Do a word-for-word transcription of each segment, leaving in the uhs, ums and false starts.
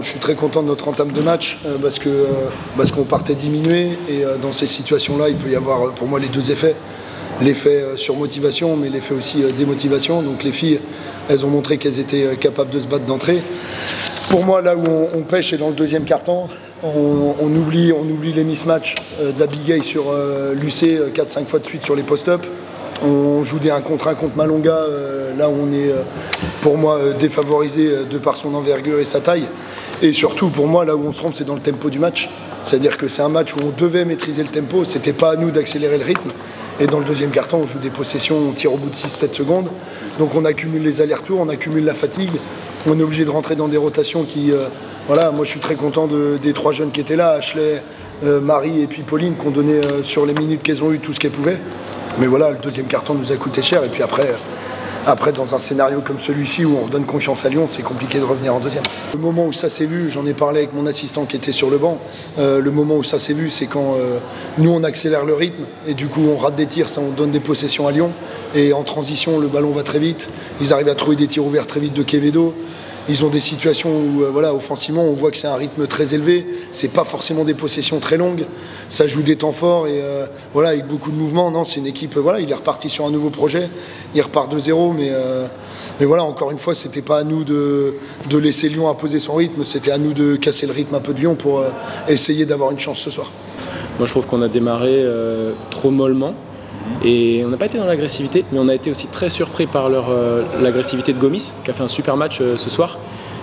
Je suis très content de notre entame de match euh, parce que euh, parce qu'on partait diminué et euh, dans ces situations-là, il peut y avoir euh, pour moi les deux effets. L'effet euh, surmotivation, mais l'effet aussi euh, démotivation. Donc les filles, elles ont montré qu'elles étaient euh, capables de se battre d'entrée. Pour moi, là où on, on pêche, c'est dans le deuxième quart-temps. On, on, oublie, on oublie les mismatchs euh, d'Abigail sur euh, Lucé euh, quatre cinq fois de suite sur les post-up. On joue des un contre un contre Malonga, euh, là où on est, euh, pour moi, euh, défavorisé euh, de par son envergure et sa taille. Et surtout, pour moi, là où on se trompe, c'est dans le tempo du match. C'est-à-dire que c'est un match où on devait maîtriser le tempo, c'était pas à nous d'accélérer le rythme. Et dans le deuxième quart-temps, on joue des possessions, on tire au bout de six sept secondes. Donc on accumule les allers-retours, on accumule la fatigue. On est obligé de rentrer dans des rotations qui... Euh, voilà, moi je suis très content de, des trois jeunes qui étaient là, Ashley, euh, Marie et puis Pauline, qui ont donné euh, sur les minutes qu'elles ont eu tout ce qu'elles pouvaient. Mais voilà, le deuxième quart-temps nous a coûté cher. Et puis après... Après, dans un scénario comme celui-ci où on redonne confiance à Lyon, c'est compliqué de revenir en deuxième. Le moment où ça s'est vu, j'en ai parlé avec mon assistant qui était sur le banc, euh, le moment où ça s'est vu, c'est quand euh, nous on accélère le rythme et du coup on rate des tirs, ça on donne des possessions à Lyon. Et en transition, le ballon va très vite. Ils arrivent à trouver des tirs ouverts très vite de Quevedo. Ils ont des situations où, euh, voilà, offensivement, on voit que c'est un rythme très élevé. C'est pas forcément des possessions très longues. Ça joue des temps forts et euh, voilà, avec beaucoup de mouvements. Non, c'est une équipe. Euh, voilà, il est reparti sur un nouveau projet. Il repart de zéro, mais, euh, mais voilà, encore une fois, c'était pas à nous de, de laisser Lyon imposer son rythme. C'était à nous de casser le rythme un peu de Lyon pour euh, essayer d'avoir une chance ce soir. Moi, je trouve qu'on a démarré euh, trop mollement. Et on n'a pas été dans l'agressivité, mais on a été aussi très surpris par leur, euh, l'agressivité de Gomis, qui a fait un super match euh, ce soir.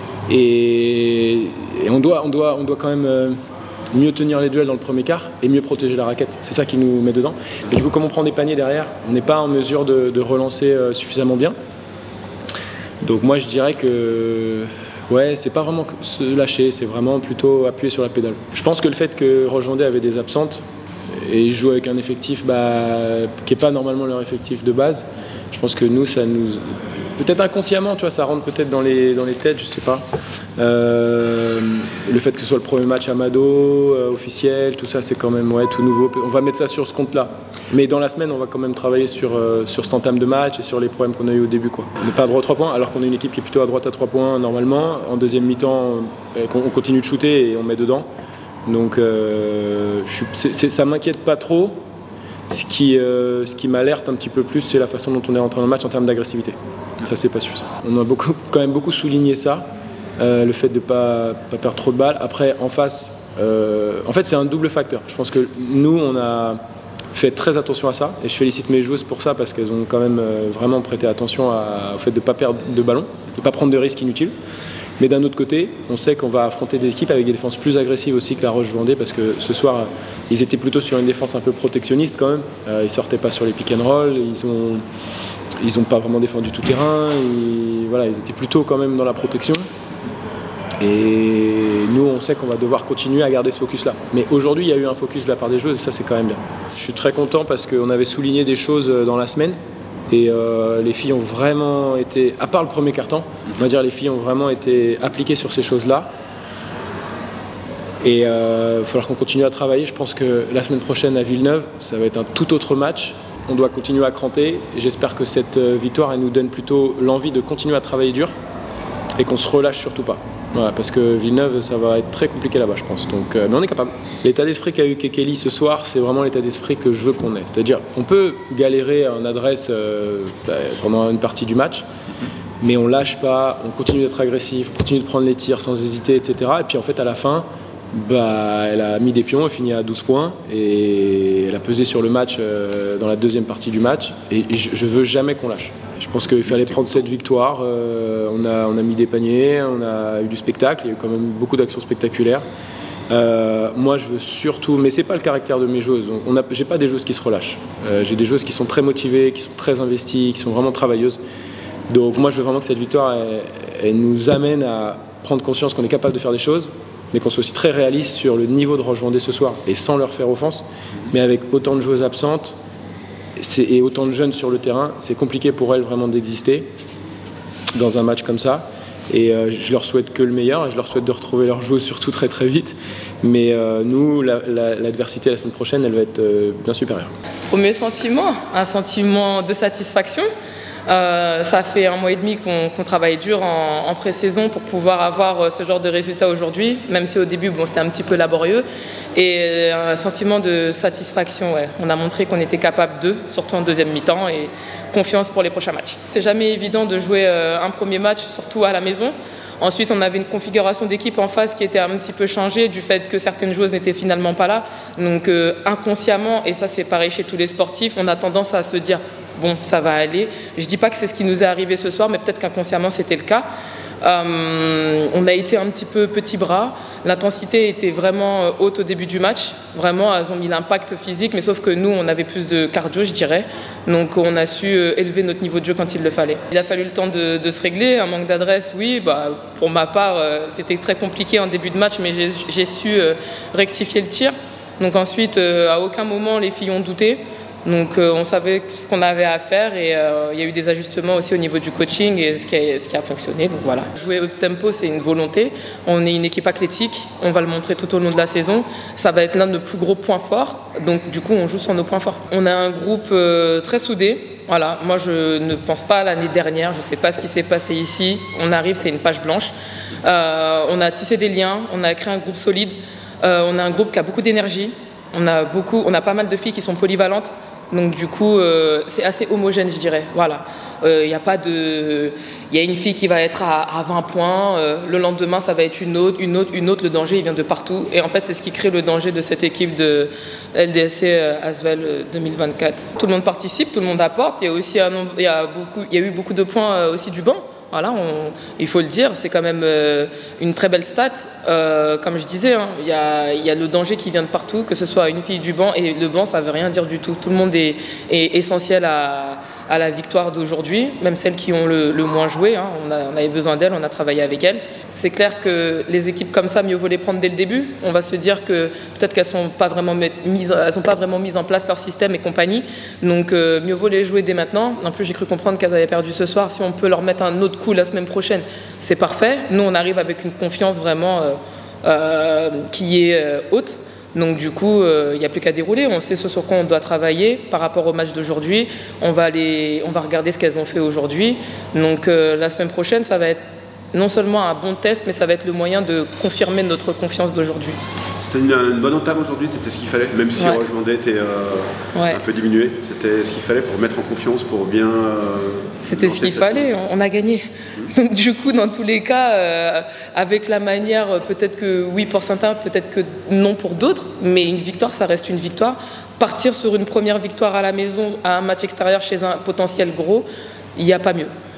Et, et on, doit, on, doit, on doit quand même euh, mieux tenir les duels dans le premier quart et mieux protéger la raquette. C'est ça qui nous met dedans. Et du coup, comme on prend des paniers derrière, on n'est pas en mesure de, de relancer euh, suffisamment bien. Donc moi, je dirais que ouais, c'est pas vraiment se lâcher, c'est vraiment plutôt appuyer sur la pédale. Je pense que le fait que Roche-Vendée avait des absentes, et ils jouent avec un effectif bah, qui n'est pas normalement leur effectif de base. Je pense que nous, ça nous... Peut-être inconsciemment, tu vois, ça rentre peut-être dans les, dans les têtes, je sais pas. Euh, le fait que ce soit le premier match Amado, euh, officiel, tout ça, c'est quand même ouais, tout nouveau. On va mettre ça sur ce compte-là. Mais dans la semaine, on va quand même travailler sur, euh, sur cet entame de match et sur les problèmes qu'on a eu au début, quoi. On n'est pas à droite à trois points, alors qu'on a une équipe qui est plutôt à droite à trois points normalement. En deuxième mi-temps, on continue de shooter et on met dedans. Donc euh, je, c'est, c'est, ça ne m'inquiète pas trop. Ce qui, euh, ce qui m'alerte un petit peu plus, c'est la façon dont on est rentré dans le match en termes d'agressivité. Ça, c'est pas suffisant. On a beaucoup, quand même beaucoup souligné ça, euh, le fait de ne pas, pas perdre trop de balles. Après, en face, euh, en fait, c'est un double facteur. Je pense que nous, on a fait très attention à ça. Et je félicite mes joueuses pour ça, parce qu'elles ont quand même euh, vraiment prêté attention à, au fait de ne pas perdre de ballon, de ne pas prendre de risques inutiles. Mais d'un autre côté, on sait qu'on va affronter des équipes avec des défenses plus agressives aussi que la Roche-Vendée, parce que ce soir, ils étaient plutôt sur une défense un peu protectionniste quand même. Euh, ils ne sortaient pas sur les pick and roll, ils ont, ils n'ont pas vraiment défendu tout terrain. Ils, voilà, ils étaient plutôt quand même dans la protection. Et nous, on sait qu'on va devoir continuer à garder ce focus-là. Mais aujourd'hui, il y a eu un focus de la part des joueuses et ça, c'est quand même bien. Je suis très content parce qu'on avait souligné des choses dans la semaine. Et euh, les filles ont vraiment été, à part le premier quart-temps, on va dire les filles ont vraiment été appliquées sur ces choses-là. Et il euh, va falloir qu'on continue à travailler. Je pense que la semaine prochaine à Villeneuve, ça va être un tout autre match. On doit continuer à cranter. Et j'espère que cette victoire, elle nous donne plutôt l'envie de continuer à travailler dur et qu'on se relâche surtout pas. Voilà, parce que Villeneuve, ça va être très compliqué là-bas, je pense. Donc, euh, mais on est capable. L'état d'esprit qu'a eu Kekeli ce soir, c'est vraiment l'état d'esprit que je veux qu'on ait. C'est-à-dire, on peut galérer en adresse euh, pendant une partie du match, mais on lâche pas, on continue d'être agressif, on continue de prendre les tirs sans hésiter, et cetera. Et puis en fait, à la fin, bah, elle a mis des pions, elle finit à douze points et elle a pesé sur le match euh, dans la deuxième partie du match. Et je, je veux jamais qu'on lâche. Je pense qu'il fallait prendre cette victoire. Euh, on, a, on a mis des paniers, on a eu du spectacle, il y a eu quand même beaucoup d'actions spectaculaires. Euh, moi, je veux surtout, mais c'est pas le caractère de mes joueuses. On a, j'ai pas des joueuses qui se relâchent. Euh, j'ai des joueuses qui sont très motivées, qui sont très investies, qui sont vraiment travailleuses. Donc moi, je veux vraiment que cette victoire, elle, elle nous amène à prendre conscience qu'on est capable de faire des choses, mais qu'on soit aussi très réaliste sur le niveau de Roche-Vendée ce soir, et sans leur faire offense, mais avec autant de joueuses absentes et autant de jeunes sur le terrain, c'est compliqué pour elles vraiment d'exister dans un match comme ça. Et euh, je leur souhaite que le meilleur, et je leur souhaite de retrouver leur joueuse surtout très très vite. Mais euh, nous, la, la, l'adversité la semaine prochaine, elle va être euh, bien supérieure. Premier sentiment, un sentiment de satisfaction. Euh, ça fait un mois et demi qu'on qu'on travaille dur en, en pré-saison pour pouvoir avoir ce genre de résultat aujourd'hui, même si au début bon, c'était un petit peu laborieux. Et un sentiment de satisfaction, ouais. On a montré qu'on était capable d'eux, surtout en deuxième mi-temps, et confiance pour les prochains matchs. C'est jamais évident de jouer un premier match, surtout à la maison. Ensuite, on avait une configuration d'équipe en face qui était un petit peu changée du fait que certaines joueuses n'étaient finalement pas là. Donc euh, inconsciemment, et ça c'est pareil chez tous les sportifs, on a tendance à se dire « bon, ça va aller ». Je ne dis pas que c'est ce qui nous est arrivé ce soir, mais peut-être qu'inconsciemment c'était le cas. Euh, on a été un petit peu petit bras. L'intensité était vraiment haute au début du match. Vraiment, elles ont mis l'impact physique, mais sauf que nous, on avait plus de cardio, je dirais. Donc, on a su élever notre niveau de jeu quand il le fallait. Il a fallu le temps de, de se régler. Un manque d'adresse, oui. Bah, pour ma part, c'était très compliqué en début de match, mais j'ai su rectifier le tir. Donc ensuite, à aucun moment, les filles ont douté. Donc euh, on savait ce qu'on avait à faire et euh, il y a eu des ajustements aussi au niveau du coaching et ce qui a, ce qui a fonctionné. Donc voilà. Jouer up tempo, c'est une volonté. On est une équipe athlétique, on va le montrer tout au long de la saison. Ça va être l'un de nos plus gros points forts. Donc du coup, on joue sur nos points forts. On a un groupe euh, très soudé. Voilà. Moi, je ne pense pas à l'année dernière. Je ne sais pas ce qui s'est passé ici. On arrive, c'est une page blanche. Euh, on a tissé des liens, on a créé un groupe solide. Euh, on a un groupe qui a beaucoup d'énergie. On a beaucoup, on a pas mal de filles qui sont polyvalentes. Donc du coup, euh, c'est assez homogène, je dirais. Voilà. Il euh, y a pas de, il y a une fille qui va être à, à vingt points. Euh, le lendemain, ça va être une autre, une autre, une autre. Le danger, il vient de partout. Et en fait, c'est ce qui crée le danger de cette équipe de L D S C Asvel deux mille vingt-quatre. Tout le monde participe, tout le monde apporte. Il y a aussi un nombre, il y a beaucoup, il y a eu beaucoup de points aussi du banc. Voilà, on, il faut le dire, c'est quand même euh, une très belle stat. Euh, comme je disais, hein, il y a, il y a le danger qui vient de partout, que ce soit une fille du banc, et le banc, ça ne veut rien dire du tout. Tout le monde est, est essentiel à, à la victoire d'aujourd'hui, même celles qui ont le, le moins joué. Hein, on, a, on avait besoin d'elles, on a travaillé avec elles. C'est clair que les équipes comme ça, mieux vaut les prendre dès le début. On va se dire que peut-être qu'elles n'ont pas, vraiment mis, pas vraiment mis en place leur système et compagnie. Donc euh, mieux vaut les jouer dès maintenant. En plus, j'ai cru comprendre qu'elles avaient perdu ce soir. Si on peut leur mettre un autre coup la semaine prochaine, c'est parfait. Nous, on arrive avec une confiance vraiment euh, euh, qui est euh, haute. Donc du coup, il euh, n'y a plus qu'à dérouler. On sait ce sur quoi on doit travailler par rapport au match d'aujourd'hui. On va aller, on va regarder ce qu'elles ont fait aujourd'hui. Donc euh, la semaine prochaine, ça va être non seulement un bon test, mais ça va être le moyen de confirmer notre confiance d'aujourd'hui. C'était une, une bonne entame aujourd'hui, c'était ce qu'il fallait, même si ouais. Roche Vendée était euh, ouais. un peu diminué. C'était ce qu'il fallait pour mettre en confiance, pour bien... Euh, c'était ce qu'il fallait, on, on a gagné. Mmh. Donc du coup, dans tous les cas, euh, avec la manière, peut-être que oui pour certains, peut-être que non pour d'autres, mais une victoire, ça reste une victoire. Partir sur une première victoire à la maison, à un match extérieur chez un potentiel gros, il n'y a pas mieux.